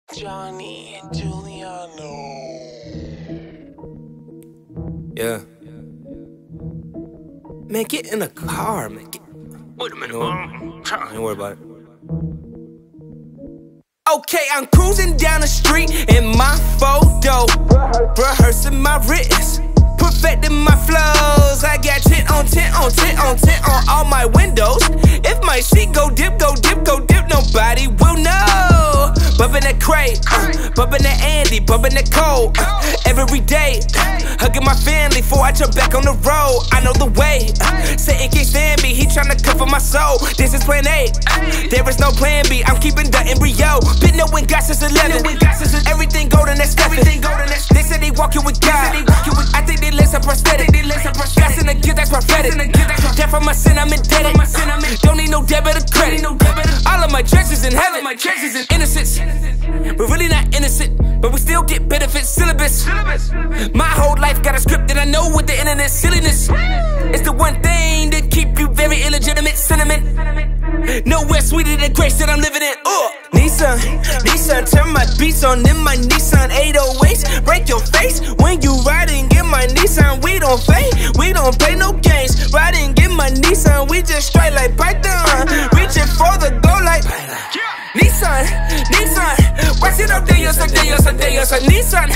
Johnny Giuliano. Yeah. Man, get in the car, man. Wait a minute, Don't worry about it. Okay, I'm cruising down the street in my photo, rehearsing my wrist, perfecting my flows. I got tint on tint on tint on tint on all my windows. If my seat go dip, go dip, go dip, nobody will know. Bumpin' that crate, bumpin' that Andy, bumpin' that Cole, every day, hugging my family before I jump back on the road. I know the way, Satan can't stand me, he tryna cover my soul. This is plan A, there is no plan B. I'm keeping the embryo, been knowing God since 11. Everything golden, that's everything golden. They say they walking with God, I think they listen prosthetic. God's in the gift, that's prophetic. Death from my sin, I'm indebted. Don't need no debit or credit. All of my treasures in heaven, my treasures in innocence. We're really not innocent, but we still get benefits. Syllabus. My whole life got a script that I know with the internet silliness. It's the one thing that keep you very illegitimate sentiment. Nowhere sweeter than grace that I'm living in. Nissan, turn my beats on in my Nissan 808s. Break your face when you riding in my Nissan. We don't fake, we don't play no games. Riding in my Nissan, we just straight like Python. Reaching for the goal like Nissan. What's it up there, yes, Nissan,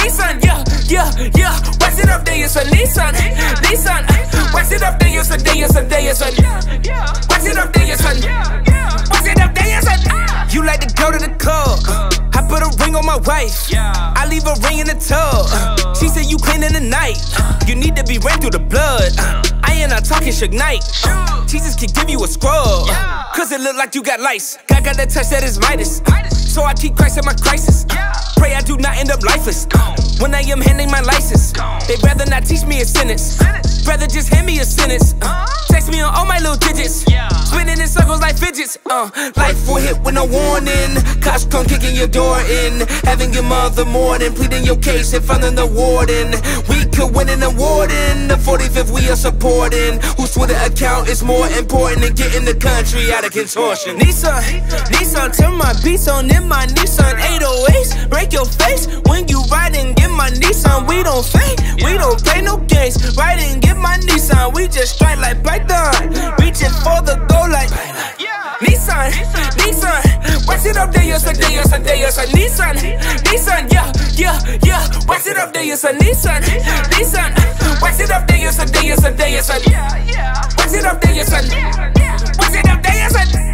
yeah. What's it up there, yes, Nissan. What's it up there, yes, What's it up there, yes, What's it up there, yes, You like to go to the club, I put a ring on my wife, I leave a ring in the tub. She said you clean in the night, you need to be ran through the blood. I ain't not talking Suge Knight, Jesus can give you a scrub, cause it look like you got lice. God got that touch that is Midas, so I keep Christ in my crisis. Pray I do not end up lifeless when I am handing my license. They'd rather not teach me a sentence, rather just hand me a sentence. Text me on all my little digits, spinning in circles like fidgets. Life will hit with no warning, cops come kicking your door in, having your mother mourning, pleading your case in front of the warden. We could win an award in the 45th we are supporting, whose Twitter account is more important than getting the country out of contortion. Nissan, turn my beats on in my Nissan 808s. Break your face when you riding in my Nissan. We don't fake, we don't play no games. Riding in my Nissan, we just strike like Python. Reaching for the goal like Nissan. What's it up there, yes, Nissan, yeah. What's it up there, yes, Nissan. What's it up there, yes, What's it up there, yes, What's it up there, yes,